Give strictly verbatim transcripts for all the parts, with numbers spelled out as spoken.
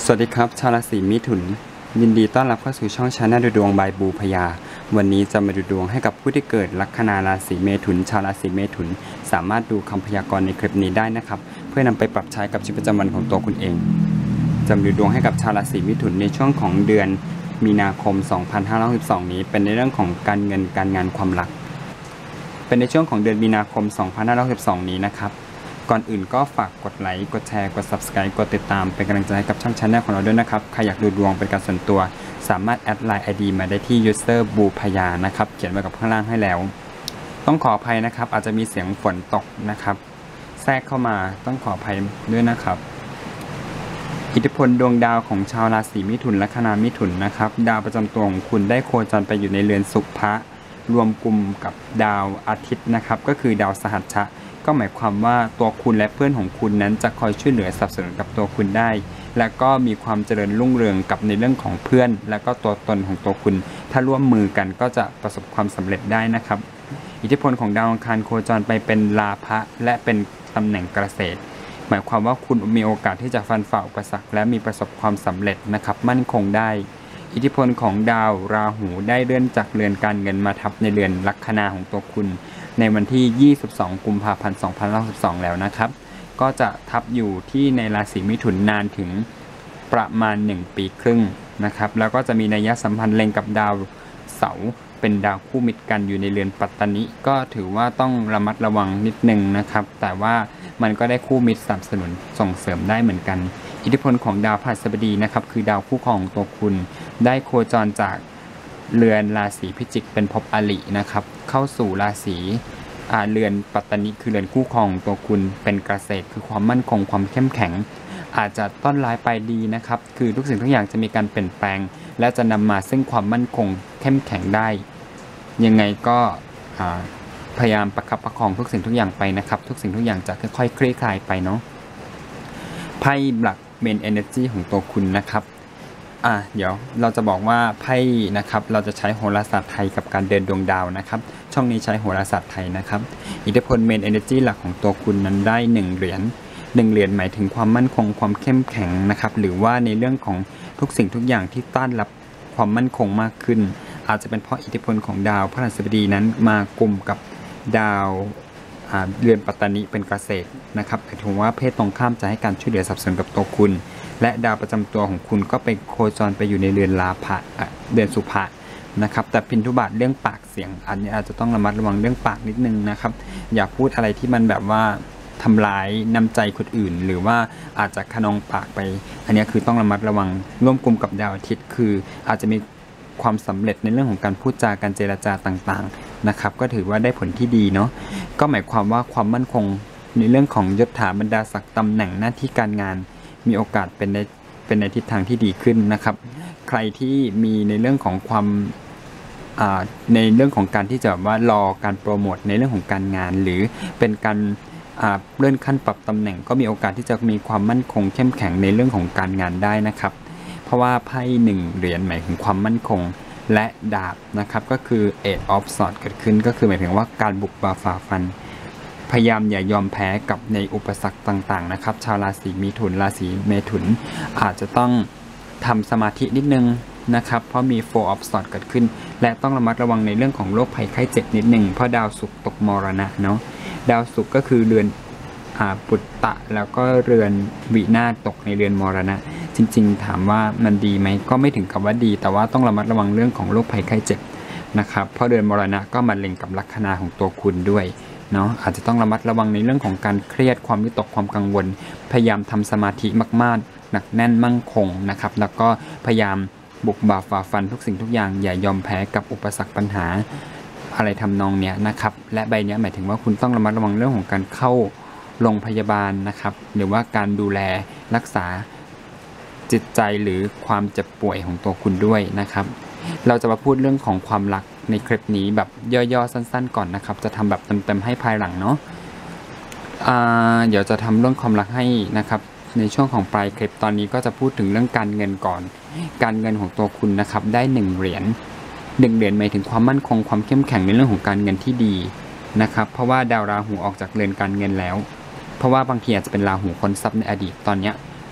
สวัสดีครับชาวราศีมิถุนยินดีต้อนรับเข้าสู่ช่องชาแนลดูดวงบายบูพยาวันนี้จะมาดูดวงให้กับผู้ที่เกิดลัคนาราศีเมถุนชาวราศีเมถุนสามารถดูคำพยากรณ์ในคลิปนี้ได้นะครับเพื่อนำไปปรับใช้กับชีวิตประจำวันของตัวคุณเองจะมาดูดวงให้กับชาวราศีมิถุนในช่วงของเดือนมีนาคมสองพันห้าร้อยหกสิบสองนี้เป็นในเรื่องของการเงินการงานความรักเป็นในช่วงของเดือนมีนาคมสองพันห้าร้อยหกสิบสองนี้นะครับก่อนอื่นก็ฝากกดไลค์กดแชร์กด ซับสไครบ์ กดติดตามเป็นกำลังใจให้กับช่องชาแนลของเราด้วยนะครับใครอยากดูดวงเป็นการส่วนตัวสามารถแอดไลน์ ไอ ดี มาได้ที่ user บูพยานะครับเขียนไว้กับข้างล่างให้แล้วต้องขออภัยนะครับอาจจะมีเสียงฝนตกนะครับแทรกเข้ามาต้องขออภัยด้วยนะครับอิทธิพลดวงดาวของชาวราศีมิถุนลัคนามิถุนนะครับดาวประจำตัวของคุณได้โคจรไปอยู่ในเรือนสุภะรวมกลุ่มกับดาวอาทิตย์นะครับก็คือดาวสหัชชะก็หมายความว่าตัวคุณและเพื่อนของคุณนั้นจะคอยช่วยเหลือสนับสนุนกับตัวคุณได้และก็มีความเจริญรุ่งเรืองกับในเรื่องของเพื่อนและก็ตัวตนของตัวคุณถ้าร่วมมือกันก็จะประสบความสำเร็จได้นะครับอิทธิพลของดาวอังคารโคจรไปเป็นลาภะและเป็นตำแหน่งเกษตรหมายความว่าคุณมีโอกาสที่จะฟันฝ่าอุปสรรคและมีประสบความสำเร็จนะครับมั่นคงได้อิทธิพลของดาวราหูได้เลื่อนจากเรือนการเงินมาทับในเรือนลัคนาของตัวคุณในวันที่ยี่สิบสองกุมภาพันธ์สองพันห้าร้อยหกสิบสองแล้วนะครับก็จะทับอยู่ที่ในราศีมิถุนนานถึงประมาณหนึ่งปีครึ่งนะครับแล้วก็จะมีนัยสัมพันธ์เล็งกับดาวเสาร์เป็นดาวคู่มิตรกันอยู่ในเรือนปัตตนิก็ถือว่าต้องระมัดระวังนิดนึงนะครับแต่ว่ามันก็ได้คู่มิตรสนับสนุนส่งเสริมได้เหมือนกันอิทธิพลของดาวพฤหัสบดีนะครับคือดาวคู่ครองของตัวคุณได้โคจรจากเรือนราศีพิจิกเป็นภพอรินะครับเข้าสู่ราศีอ่าเรือนปัตตนิคือเรือนคู่ครองตัวคุณเป็นเกษตรคือความมั่นคงความเข้มแข็งอาจจะต้นร้ายปลายดีนะครับคือทุกสิ่งทุกอย่างจะมีการเปลี่ยนแปลงและจะนำมาซึ่งความมั่นคงเข้มแข็งได้ยังไงก็พยายามประคับประคองทุกสิ่งทุกอย่างไปนะครับทุกสิ่งทุกอย่างจะค่อยๆคลี่คลายไปเนาะไพ่หลักเมนเอเนอร์จีของตัวคุณนะครับอ่ะเดี๋ยวเราจะบอกว่าไพ่นะครับเราจะใช้โหราศาสตร์ไทยกับการเดินดวงดาวนะครับช่องนี้ใช้โหราศาสตร์ไทยนะครับอิทธิพลเมนเอเนอร์จีหลักของตัวคุณนั้นได้หนึ่งเหรียญหนึ่งเหรียญหมายถึงความมั่นคงความเข้มแข็งนะครับหรือว่าในเรื่องของทุกสิ่งทุกอย่างที่ต้านรับความมั่นคงมากขึ้นอาจจะเป็นเพราะอิทธิพลของดาวพฤหัสบดีนั้นมากลุ่มกับดาวเรือนปัตตนิเป็นเกษตรนะครับหมายถึงว่าเพศตรงข้ามจะให้การช่วยเหลือสนับสนุนกับตัวคุณและดาวประจำตัวของคุณก็ไปโคจรไปอยู่ในเรือนลาภะเรือนสุภะนะครับแต่พินทุบาทเรื่องปากเสียงอันนี้อาจจะต้องระมัดระวังเรื่องปากนิดนึงนะครับอย่าพูดอะไรที่มันแบบว่าทำร้ายน้ำใจคนอื่นหรือว่าอาจจะขนองปากไปอันนี้คือต้องระมัดระวังร่วมกลุ่มกับดาวอาทิตย์คืออาจจะมีความสำเร็จในเรื่องของการพูดจาการเจรจาต่างๆนะครับก็ถือว่าได้ผลที่ดีเนาะก็หมายความว่าความมั่นคงในเรื่องของยศถาบรรดาศักดิ์ตำแหน่งหน้าที่การงานมีโอกาสเป็นในเป็นในทิศทางที่ดีขึ้นนะครับใครที่มีในเรื่องของความในเรื่องของการที่จะว่ารอการโปรโมทในเรื่องของการงานหรือเป็นการเลื่อนขั้นปรับตำแหน่งก็มีโอกาสที่จะมีความมั่นคงเข้มแข็งในเรื่องของการงานได้นะครับเพราะว่าไพ่หนึ่งเหรียญหมายถึงความมั่นคงและดาบนะครับก็คือ Eight of Swords เกิดขึ้นก็คือหมายถึงว่าการบุกฝ่าฝ่าฟันพยายามอย่ายอมแพ้กับในอุปสรรคต่างๆนะครับชาวราศีมิถุนราศีเมถุนอาจจะต้องทำสมาธินิดนึงนะครับเพราะมี Four of Swords เกิดขึ้นและต้องระมัดระวังในเรื่องของโรคภัยไข้เจ็บนิดนึงเพราะดาวศุกร์ตกมรณะเนาะดาวศุกร์ก็คือเรือนปุตตะแล้วก็เรือนวินาศตกในเรือนมรณะจริงๆถามว่ามันดีไหมก็ไม่ถึงกับว่าดีแต่ว่าต้องระมัดระวังเรื่องของโรคภัยไข้เจ็บนะครับเพราะเรือนมรณะก็มาเล็งกับลัคนาของตัวคุณด้วยเนาะอาจจะต้องระมัดระวังในเรื่องของการเครียดความวิตกความกังวลพยายามทำสมาธิมากๆหนักแน่นมั่นคงนะครับแล้วก็พยายามบุกบ่าฝ่าฟันทุกสิ่งทุกอย่างอย่ายอมแพ้กับอุปสรรคปัญหาอะไรทำนองเนี้ยนะครับและใบนี้หมายถึงว่าคุณต้องระมัดระวังเรื่องของการเข้าโรงพยาบาลนะครับหรือว่าการดูแลรักษาจิตใจหรือความเจ็บป่วยของตัวคุณด้วยนะครับเราจะมาพูดเรื่องของความรักในคลิปนี้แบบย่อๆสั้นๆก่อนนะครับจะทำแบบเต็มๆให้ภายหลังเนาะเดี๋ยวจะทำเรื่องความรักให้นะครับในช่วงของปลายคลิปตอนนี้ก็จะพูดถึงเรื่องการเงินก่อนการเงินของตัวคุณนะครับได้หนึ่งเหรียญหนึ่งเหรียญหมายถึงความมั่นคงความเข้มแข็งในเรื่องของการเงินที่ดีนะครับเพราะว่าดาวราหูออกจากเรือนการเงินแล้วเพราะว่าบางทีอาจจะเป็นราหูค้นทรัพย์ในอดีตตอนนี้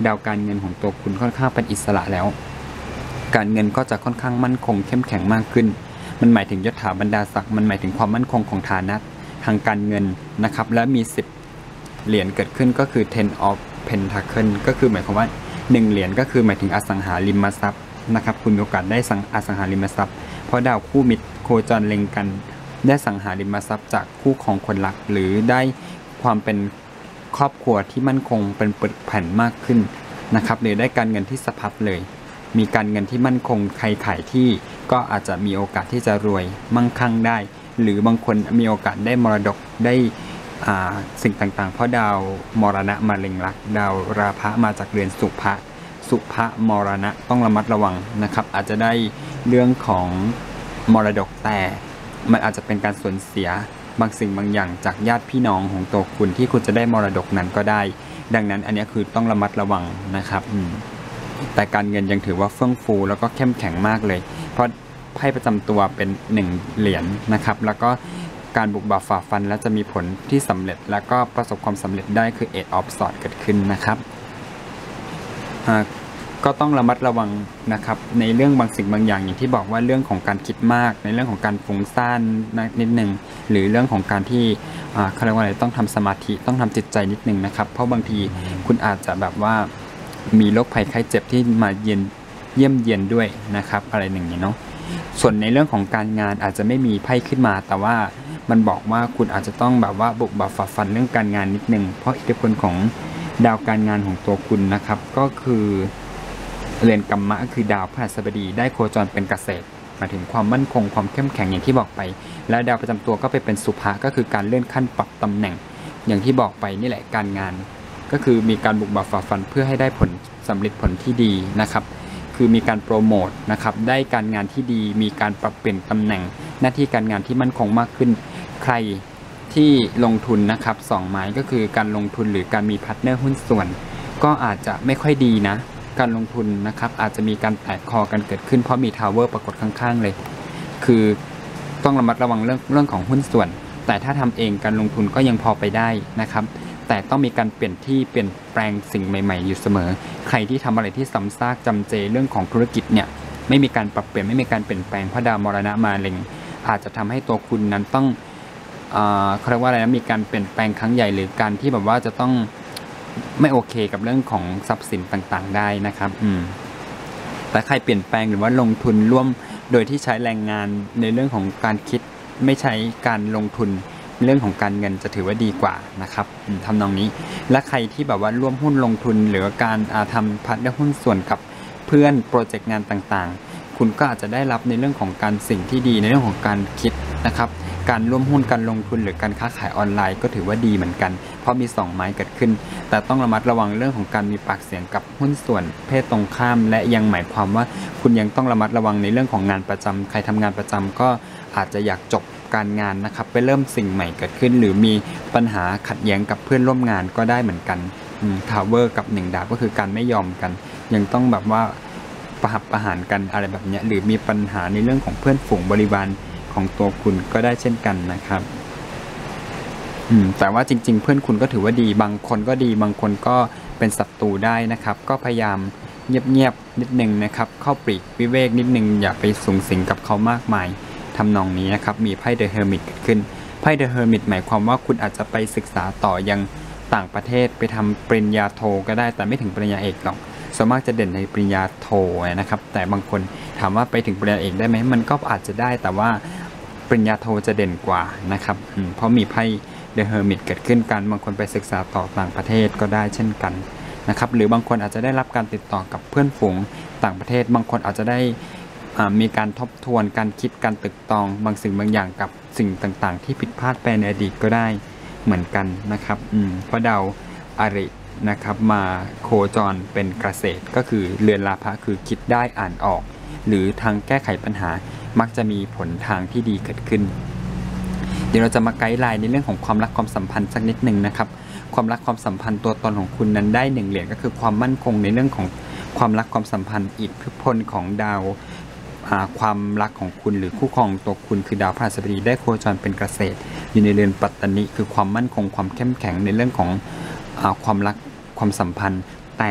ดาวการเงินของตัวคุณค่อนข้างเป็นอิสระแล้วการเงินก็จะค่อนข้างมั่นคงเข้มแข็งมากขึ้นมันหมายถึงยศถาบรรดาศักดิ์มันหมายถึงความมั่นคงของฐานะทางการเงินนะครับและมีสิบเหรียญเกิดขึ้นก็คือ ten of pentacle ก็คือหมายความว่าหนึ่งเหรียญก็คือหมายถึงอสังหาริมทรัพย์นะครับคุณมีโอกาสได้สังอสังหาริมทรัพย์เพราะดาวคู่มิตรโคจรเล็งกันได้สังหาริมทรัพย์จากคู่ของคนรักหรือได้ความเป็นครอบครัวที่มั่นคงเป็นปึกแผ่นมากขึ้นนะครับหรือได้การเงินที่สะพัดเลยมีการเงินที่มั่นคงใครขายที่ก็อาจจะมีโอกาสที่จะรวยมั่งคั่งได้หรือบางคนมีโอกาสได้มรดกได้สิ่งต่างๆเพราะดาวมรณะมาเล็งรักดาวราพะมาจากเรือนสุภะสุภะมรณะต้องระมัดระวังนะครับอาจจะได้เรื่องของมรดกแต่มันอาจจะเป็นการสูญเสียบางสิ่งบางอย่างจากญาติพี่น้องของตัวคุณที่คุณจะได้มรดกนั้นก็ได้ดังนั้นอันนี้คือต้องระมัดระวังนะครับแต่การเงินยังถือว่าเฟื่องฟูแล้วก็เข้มแข็งมากเลยเพราะไพ่ประจำตัวเป็นหนึ่งเหรียญนะครับแล้วก็การบุกบ่าฝ่าฟันและจะมีผลที่สำเร็จแล้วก็ประสบความสำเร็จได้คือ Eight of Swords เกิดขึ้นนะครับก็ต้องระมัดระวังนะครับในเรื่องบางสิ่งบางอย่างอย่างที่บอกว่าเรื่องของการคิดมากในเรื่องของการฟุ้งซ่านนิดนึงหรือเรื่องของการที่เขาเรียกว่าอะไรต้องทำสมาธิต้องทำจิตใจนิดนึงนะครับเพราะบางทีคุณอาจจะแบบว่ามีโรคภัยไข้เจ็บที่มาเยี่ยมเยี่ยมเยียนด้วยนะครับอะไรอย่างนี้เนาะส่วนในเรื่องของการงานอาจจะไม่มีไพ่ขึ้นมาแต่ว่ามันบอกว่าคุณอาจจะต้องแบบว่าบุกบ่าฝ่าฟันเรื่องการงานนิดนึงเพราะอิทธิพลของดาวการงานของตัวคุณนะครับก็คือเรือนกัมมะคือดาวพฤหัสบดีได้โคจรเป็นเกษตรหมายถึงความมั่นคงความเข้มแข็งอย่างที่บอกไปและดาวประจำตัวก็ไปเป็นสุภะก็คือการเลื่อนขั้นปรับตำแหน่งอย่างที่บอกไปนี่แหละการงานก็คือมีการบุกบ่าฝ่าฟันเพื่อให้ได้ผลสำเร็จผลที่ดีนะครับคือมีการโปรโมทนะครับได้การงานที่ดีมีการปรับเปลี่ยนตำแหน่งหน้าที่การงานที่มั่นคงมากขึ้นใครที่ลงทุนนะครับสองไม้ก็คือการลงทุนหรือการมีพาร์ทเนอร์หุ้นส่วนก็อาจจะไม่ค่อยดีนะการลงทุนนะครับอาจจะมีการแตกคอกันเกิดขึ้นเพราะมีทาวเวอร์ปรากฏข้างๆเลยคือต้องระมัดระวังเรื่องเรื่องของหุ้นส่วนแต่ถ้าทำเองการลงทุนก็ยังพอไปได้นะครับแต่ต้องมีการเปลี่ยนที่เปลี่ยนแปลงสิ่งใหม่ๆอยู่เสมอใครที่ทำอะไรที่ซ้ำซากจำเจเรื่องของธุรกิจเนี่ยไม่มีการปรับเปลี่ยนไม่มีการเปลี่ยนแปลงพระดาวมรณะมาเล็งอาจจะทำให้ตัวคุณนั้นต้องเขาเรียกว่าอะไรนะมีการเปลี่ยนแปลงครั้งใหญ่หรือการที่แบบว่าจะต้องไม่โอเคกับเรื่องของทรัพย์สินต่างๆได้นะครับอืมแต่ใครเปลี่ยนแปลงหรือว่าลงทุนร่วมโดยที่ใช้แรงงานในเรื่องของการคิดไม่ใช้การลงทุนเรื่องของการเงินจะถือว่าดีกว่านะครับทำนองนี้และใครที่แบบว่าร่วมหุ้นลงทุนหรือการทำพาร์ทเนอร์หุ้นส่วนกับเพื่อนโปรเจกต์งานต่างๆคุณก็อาจจะได้รับในเรื่องของการสิ่งที่ดีในเรื่องของการคิดนะครับการร่วมหุ้นการลงทุนหรือการค้าขายออนไลน์ก็ถือว่าดีเหมือนกันเพราะมีสองไม้เกิดขึ้นแต่ต้องระมัดระวังเรื่องของการมีปากเสียงกับหุ้นส่วนเพศตรงข้ามและยังหมายความว่าคุณยังต้องระมัดระวังในเรื่องของงานประจำใครทำงานประจำก็อาจจะอยากจบการงานนะครับไปเริ่มสิ่งใหม่เกิดขึ้นหรือมีปัญหาขัดแย้งกับเพื่อนร่วมงานก็ได้เหมือนกันทาวเวอร์กับหนึ่งดาบก็คือการไม่ยอมกันยังต้องแบบว่าประหับประหารกันอะไรแบบนี้หรือมีปัญหาในเรื่องของเพื่อนฝูงบริวารของตัวคุณก็ได้เช่นกันนะครับอืมแต่ว่าจริงๆเพื่อนคุณก็ถือว่าดีบางคนก็ดีบางคนก็เป็นศัตรูได้นะครับก็พยายามเงียบๆนิดนึงนะครับเข้าปลีกวิเวกนิดนึงอย่าไปสุงสิงกับเขามากมายทำนองนี้นะครับมีไพ่ The Hermit เกิดขึ้นไพ่ The Hermit หมายความว่าคุณอาจจะไปศึกษาต่อยังต่างประเทศไปทำปริญญาโทก็ได้แต่ไม่ถึงปริญญาเอกหรอกส่วนมากจะเด่นในปริญญาโทนะครับแต่บางคนถามว่าไปถึงปริญญาเอกได้ไหมมันก็อาจจะได้แต่ว่าปริญญาโทจะเด่นกว่านะครับเพราะมีไพ่ The Hermit เกิดขึ้นกันบางคนไปศึกษาต่อต่างประเทศก็ได้เช่นกันนะครับหรือบางคนอาจจะได้รับการติดต่อกับเพื่อนฝูงต่างประเทศบางคนอาจจะได้มีการทบทวนการคิดการตึกตองบางสิ่งบางอย่างกับสิ่งต่างๆที่ผิดพลาดไปในอดีตก็ได้เหมือนกันนะครับเพราะดาวอรินะครับมาโคจรเป็นเกษตรก็คือเรือนราพะคือคิดได้อ่านออกหรือทางแก้ไขปัญหามักจะมีผลทางที่ดีเกิดขึ้นเดี๋ยวเราจะมาไกด์ไลน์ในเรื่องของความรักความสัมพันธ์สักนิดหนึ่งนะครับความรักความสัมพันธ์ตัวตนของคุณนั้นได้หนึ่งเหรียญก็คือความมั่นคงในเรื่องของความรักความสัมพันธ์อิทธิพลของดาวความรักของคุณหรือคู่ครองตัวคุณคือดาวพฤหัสบดีได้โคจรเป็นเกษตรอยู่ในเรือนปัตตนิคือความมั่นคงความเข้มแข็งในเรื่องของความรักความสัมพันธ์แต่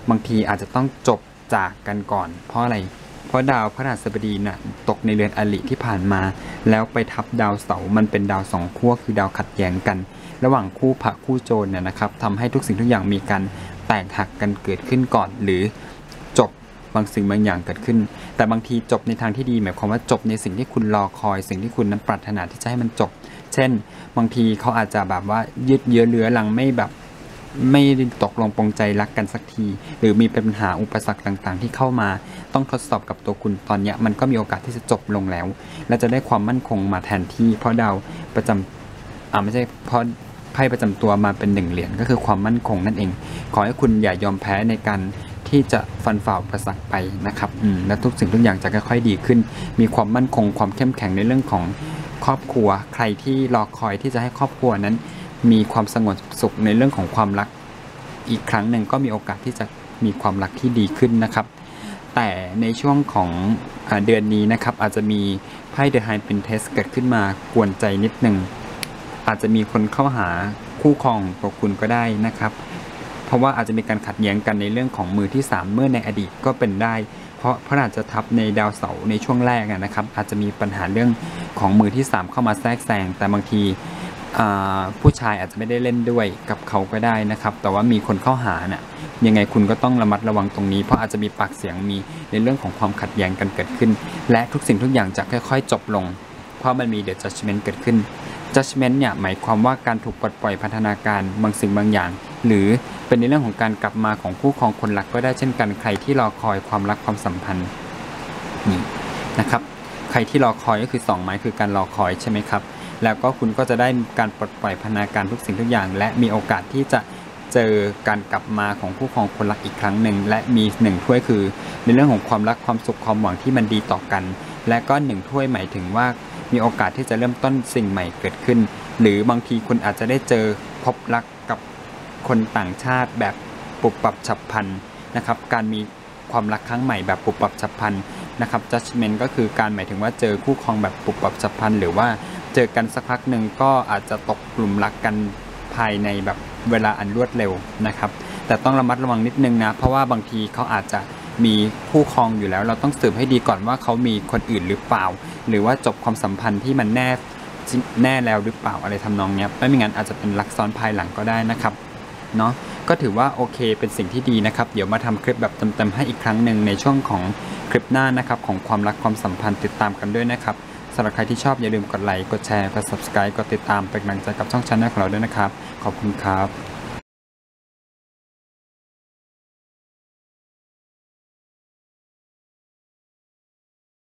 บางทีอาจจะต้องจบจากกันก่อนเพราะอะไรเพราะดาวพฤหัสบดีน่ะตกในเรือนอริที่ผ่านมาแล้วไปทับดาวเสาร์มันเป็นดาวสองขั้วคือดาวขัดแย้งกันระหว่างคู่พระคู่โจรเนี่ยนะครับทำให้ทุกสิ่งทุกอย่างมีการแตกหักกันเกิดขึ้นก่อนหรือจบบางสิ่งบางอย่างเกิดขึ้นแต่บางทีจบในทางที่ดีหมายความว่าจบในสิ่งที่คุณรอคอยสิ่งที่คุณนั้นปรารถนาที่จะให้มันจบเช่นบางทีเขาอาจจะแบบว่ายืดเยื้อเรื้อรังไม่แบบไม่ตกลงปรงใจรักกันสักทีหรือมีปัญหาอุปสรรคต่างๆที่เข้ามาต้องทดสอบกับตัวคุณตอนนี้มันก็มีโอกาสที่จะจบลงแล้วและจะได้ความมั่นคงมาแทนที่เพราะดาวประจำอ่าไม่ใช่เพราะไพ่ประจำตัวมาเป็นหนึ่งเหรียญก็คือความมั่นคงนั่นเองขอให้คุณอย่ายอมแพ้ในการที่จะฟันฝ่าอุปสรรคไปนะครับอืมและทุกสิ่งทุกอย่างจะค่อยๆดีขึ้นมีความมั่นคงความเข้มแข็งในเรื่องของครอบครัวใครที่รอคอยที่จะให้ครอบครัวนั้นมีความสงบสุขในเรื่องของความรักอีกครั้งหนึ่งก็มีโอกาสที่จะมีความรักที่ดีขึ้นนะครับแต่ในช่วงของเดือนนี้นะครับอาจจะมีไพ่ The High Priestess เกิดขึ้นมากวนใจนิดหนึ่งอาจจะมีคนเข้าหาคู่ครองของคุณก็ได้นะครับเพราะว่าอาจจะมีการขัดแย้งกันในเรื่องของมือที่สามเมื่อในอดีตก็เป็นได้เพราะพระอาจจะทับในดาวเสาร์ในช่วงแรกนะครับอาจจะมีปัญหาเรื่องของมือที่สามเข้ามาแทรกแซงแต่บางทีผู้ชายอาจจะไม่ได้เล่นด้วยกับเขาก็ได้นะครับแต่ว่ามีคนเข้าหาน่ะยังไงคุณก็ต้องระมัดระวังตรงนี้เพราะอาจจะมีปากเสียงมีในเรื่องของความขัดแย้งกันเกิดขึ้นและทุกสิ่งทุกอย่างจะค่อยๆจบลงเพราะมันมี The Judgment เกิดขึ้น Judgment เนี่ยหมายความว่าการถูกปลดปล่อยพัฒนาการบางสิ่งบางอย่างหรือเป็นในเรื่องของการกลับมาของคู่ครองคนรักก็ได้เช่นกันใครที่รอคอยความรักความสัมพันธ์นี่นะครับใครที่รอคอยก็คือสองไม้คือการรอคอยใช่ไหมครับแล้วก็คุณก็จะได้การปลดปล่อยพัฒนาการทุกสิ่งทุกอย่างและมีโอกาสที่จะเจอการกลับมาของคู่ครองคนรักอีกครั้งหนึ่งและมีหนึ่งถ้วยคือในเรื่องของความรักความสุขความหวังที่มันดีต่อกันและก็หนึ่งถ้วยหมายถึงว่ามีโอกาสที่จะเริ่มต้นสิ่งใหม่เกิดขึ้นหรือบางทีคุณอาจจะได้เจอพบรักกับคนต่างชาติแบบปุบปับฉับพลันนะครับการมีความรักครั้งใหม่แบบปุบปับฉับพลันนะครับ judgment ก็คือการหมายถึงว่าเจอคู่ครองแบบปุบปับฉับพลันหรือว่าเจอกันสักพักหนึ่งก็อาจจะตกกลุ่มรักกันภายในแบบเวลาอันรวดเร็วนะครับแต่ต้องระมัดระวังนิดนึงนะเพราะว่าบางทีเขาอาจจะมีคู่ครองอยู่แล้วเราต้องสืบให้ดีก่อนว่าเขามีคนอื่นหรือเปล่าหรือว่าจบความสัมพันธ์ที่มันแน่แน่แล้วหรือเปล่าอะไรทำนองนี้ไม่มีงั้นอาจจะเป็นรักซ้อนภายหลังก็ได้นะครับเนาะก็ถือว่าโอเคเป็นสิ่งที่ดีนะครับเดี๋ยวมาทำคลิปแบบเต็มๆให้อีกครั้งหนึ่งในช่วงของคลิปหน้านะครับของความรักความสัมพันธ์ติดตามกันด้วยนะครับสำหรับใครที่ชอบอย่าลืมกดไลค์กดแชร์กด ซับสไครบ์ กดติดตามเป็นกำลังใจกับช่อง Channel ของเราด้วยนะครับขอบคุณครับ